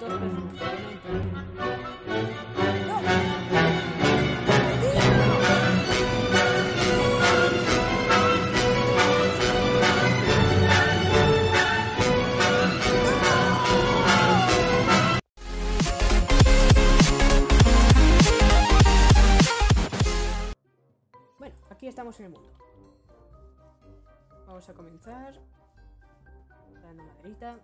dos personas que no entienden. Bueno, aquí estamos en el mundo. Vamos a comenzar dando maderita.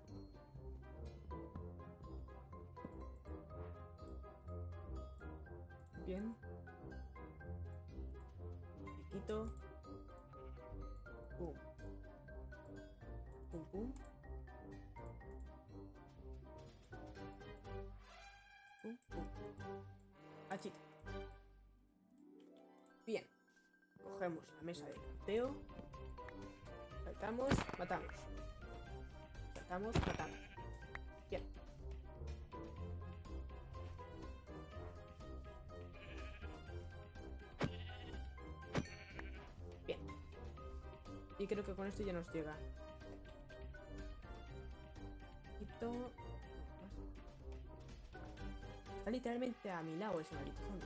Bien. Piquito. Pum. Pum, pum. Pum, pum. Hachita. Bien. Cogemos la mesa de crafteo. Saltamos, matamos. Saltamos, matamos. Bien. Bien. Y creo que con esto ya nos llega. Quito. Está literalmente a mi lado ese maldito zombie.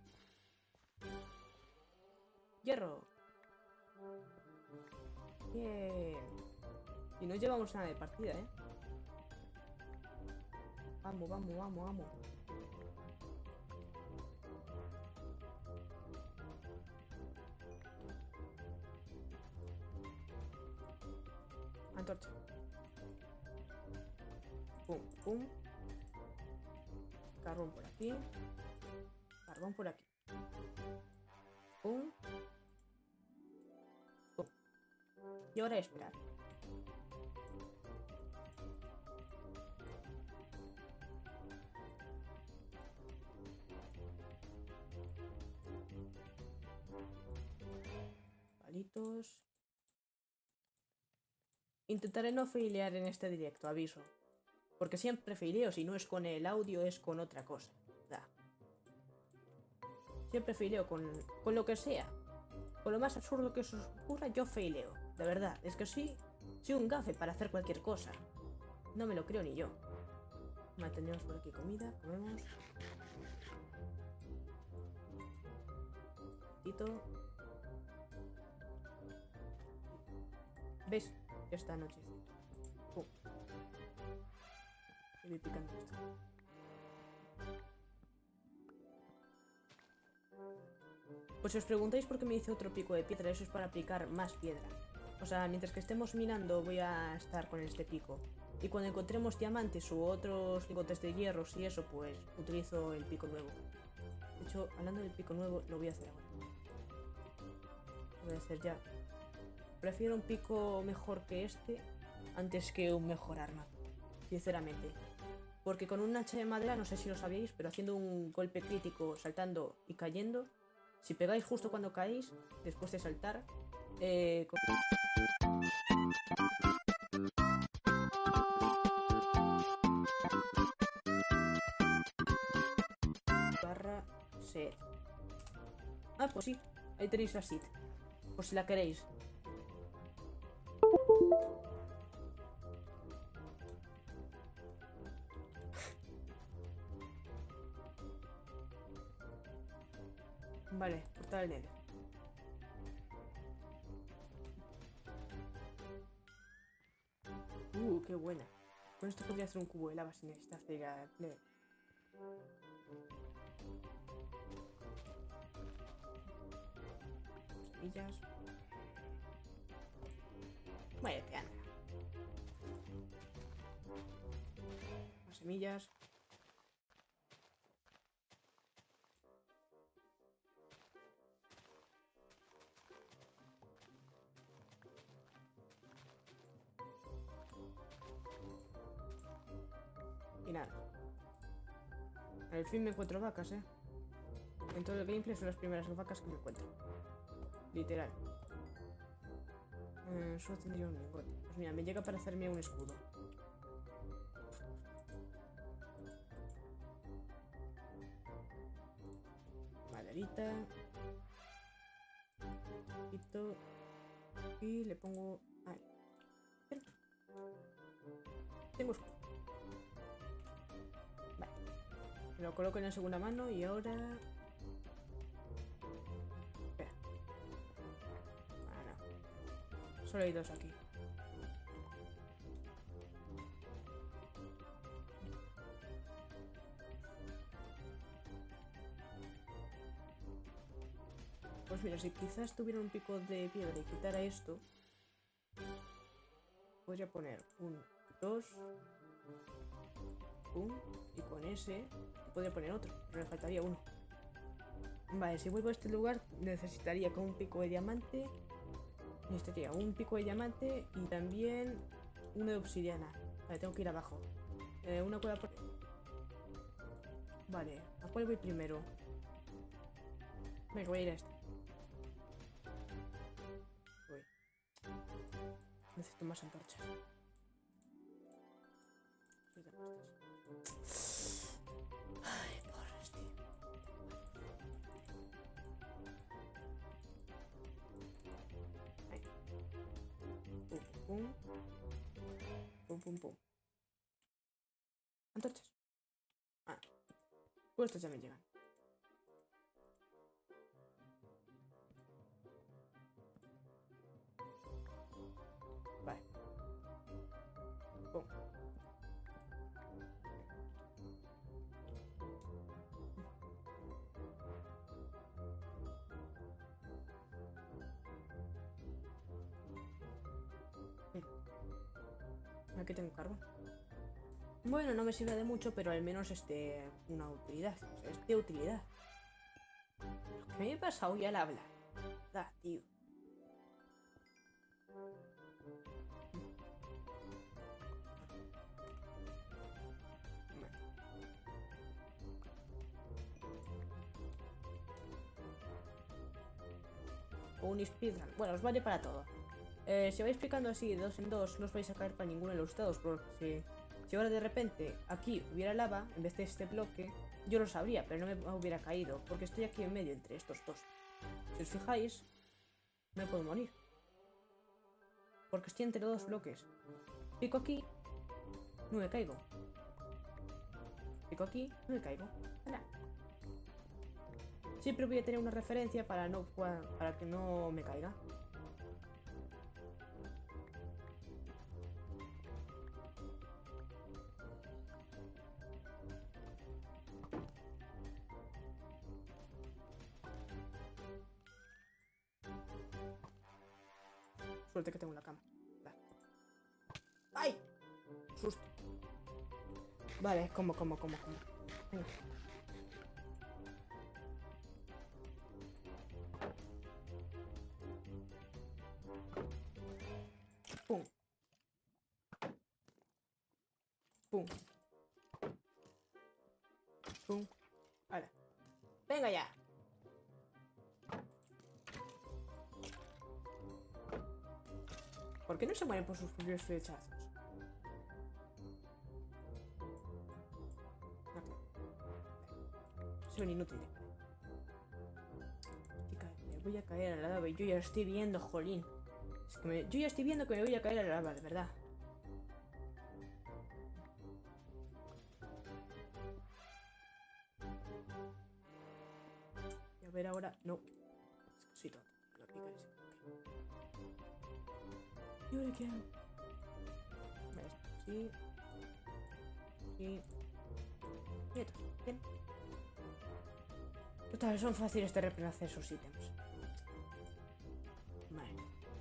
Hierro. Bien. Y no llevamos nada de partida, ¿eh? Vamos, vamos, vamos, vamos. Antorcha. Pum, pum. Carbón por aquí. Carbón por aquí. Pum. Pum. Y ahora esperar. Palitos. Intentaré no failear en este directo, aviso. Porque siempre faileo, si no es con el audio, es con otra cosa. Da. Siempre faileo con lo que sea. Con lo más absurdo que se os ocurra, yo faileo. De verdad, es que sí, soy un gafe para hacer cualquier cosa. No me lo creo ni yo. Vale, tenemos por aquí comida, comemos. Tito. ¿Ves? Esta noche. Pum. Y voy picando esto. Pues si os preguntáis por qué me hice otro pico de piedra, eso es para aplicar más piedra. O sea, mientras que estemos minando voy a estar con este pico. Y cuando encontremos diamantes u otros lingotes de hierros y eso, pues utilizo el pico nuevo. De hecho, hablando del pico nuevo, lo voy a hacer ahora. Lo voy a hacer ya. Prefiero un pico mejor que este antes que un mejor arma. Sinceramente. Porque con un hacha de madera, no sé si lo sabíais, pero haciendo un golpe crítico, saltando y cayendo, si pegáis justo cuando caéis, después de saltar, barra set. Ah, pues sí, ahí tenéis la sit, por si la queréis. Vale, portal del Nether. Qué buena. Con esto podría hacer un cubo de lava sin necesitar ir al Nether. Semillas. Vaya que anda. Más semillas. Y nada. Al fin me encuentro vacas, En todo el gameplay son las primeras vacas que me encuentro. Literal. Solo tendría un lingote. Pues mira, me llega para hacerme un escudo. Maderita. Quito. Y le pongo... Ahí. Tengo escudo. Lo coloco en la segunda mano y ahora... Espera. Ah, no. Solo hay dos aquí. Pues mira, si quizás tuviera un pico de piedra y quitara esto, podría poner un 2, y con ese podría poner otro, pero me faltaría uno. Vale, si vuelvo a este lugar necesitaría con un pico de diamante, necesitaría un pico de diamante y también uno de obsidiana. Vale, tengo que ir abajo. Una cueva por... Vale, ¿a cuál voy primero? Venga, voy a ir a este. Voy. Necesito más antorchas. Ay, porras, tío. Ahí. Pum, pum, pum, pum. Antorchas. Ah, pues estos ya me llegan. Vale. Pum. Aquí tengo carbón. Bueno, no me sirve de mucho, pero al menos una utilidad. Es de utilidad. Lo que me he pasado ya al hablar. Da, tío. O un speedrun. Bueno, os vale para todo. Si vais picando así de dos en dos, no os vais a caer para ninguno de los estados. Porque si ahora de repente aquí hubiera lava, en vez de este bloque, yo lo sabría, pero no me hubiera caído. Porque estoy aquí en medio entre estos dos. Si os fijáis, no me puedo morir. Porque estoy entre dos bloques. Pico aquí, no me caigo. Pico aquí, no me caigo. Nada. Siempre voy a tener una referencia para que no me caiga. Suerte que tengo la cama. Vale. ¡Ay! Susto. Vale, como. Venga. Pum. Pum. Pum. Vale. Venga ya. ¿Por qué no se mueren por sus propios flechazos? Okay. Son inútiles. Me voy a caer a la lava y yo ya lo estoy viendo, jolín. Es que yo ya estoy viendo que me voy a caer a la lava, de verdad. Y a ver ahora... No. Es que soy tonto. Voy a picar ese. ¿Y ahora qué hago? Vale, sí. Sí. Quietos. Bien. Total, son fáciles de reemplazar esos ítems. Vale.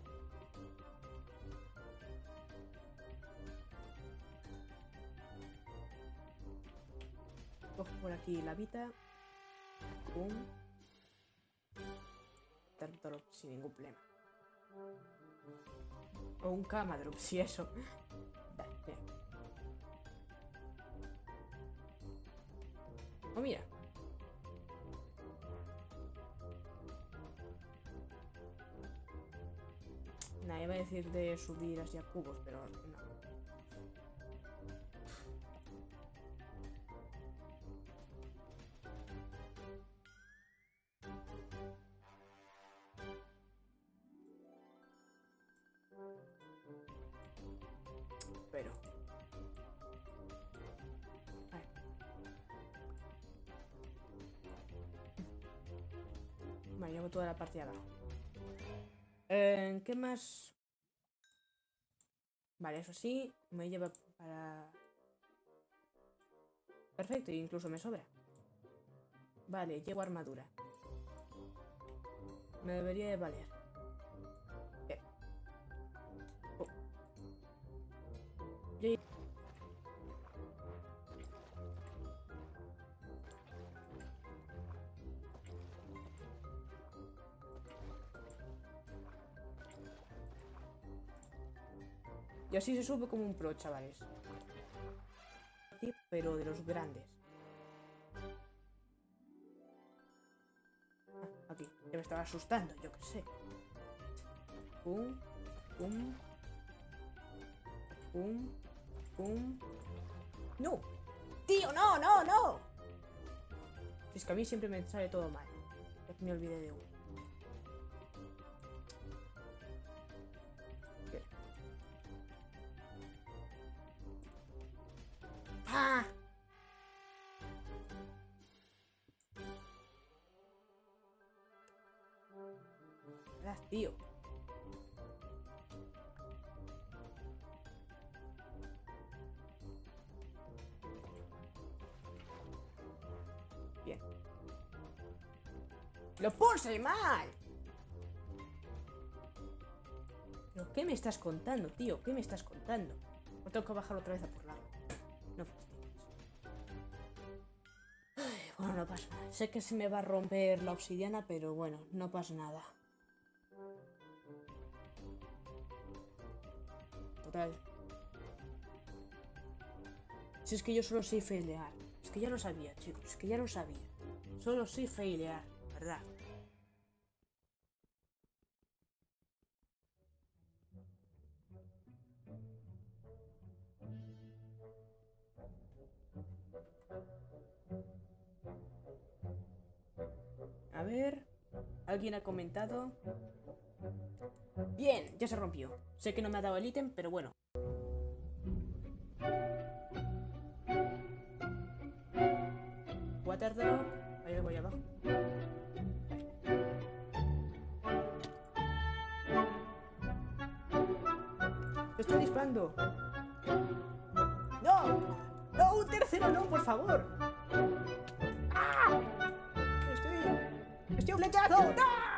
Cojo por aquí la vida. Pum. Drop sin ningún problema. O un cama drop, si eso. Vale, bien. Oh, mira. Nah, iba a decir de subir hacia cubos, pero no. Pero... Vale. tengo toda la parte de abajo. ¿Qué más? Vale, eso sí, me lleva para... Perfecto, incluso me sobra. Vale, llevo armadura. Me debería de valer. Bien. Oh. Y así se sube como un pro, chavales. Pero de los grandes. Aquí, ya me estaba asustando, yo qué sé. Pum, pum. Pum, pum. ¡No! ¡Tío, no, no, no! Es que a mí siempre me sale todo mal. Es que me olvidé de uno. Bien. ¡Ah! Gracias, tío. Bien. ¡Lo puse mal! ¿Pero qué me estás contando, tío? ¿Qué me estás contando? O tengo que bajar otra vez a por la... No fastidies. Bueno, no pasa nada. Sé que se me va a romper la obsidiana, pero bueno, no pasa nada. Total. Si es que yo solo sé failear. Es que ya lo sabía, chicos. Es que ya lo sabía. Solo sé failear, ¿verdad? A ver... ¿Alguien ha comentado? Bien, ya se rompió. Sé que no me ha dado el ítem, pero bueno. Waterdrop. Ahí lo voy abajo. ¡Te estoy disparando! ¡No! ¡No! ¡Un tercero no, por favor! ¡Ah! ¡Estoy flechado! ¡No!